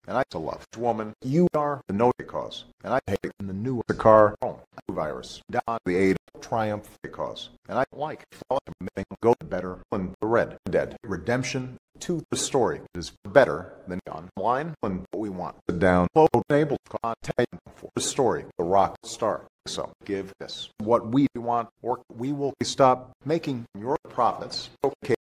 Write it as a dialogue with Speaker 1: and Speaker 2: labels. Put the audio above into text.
Speaker 1: and I to love. Woman, you are the no cause, and I hate in the new car home. Virus, down the aid, triumph cause, and I like go better than the red dead. Redemption to the story is better than online when we want. Down, enable content for the story, the rock star. So give this what we want, or we will stop making your profits. Okay.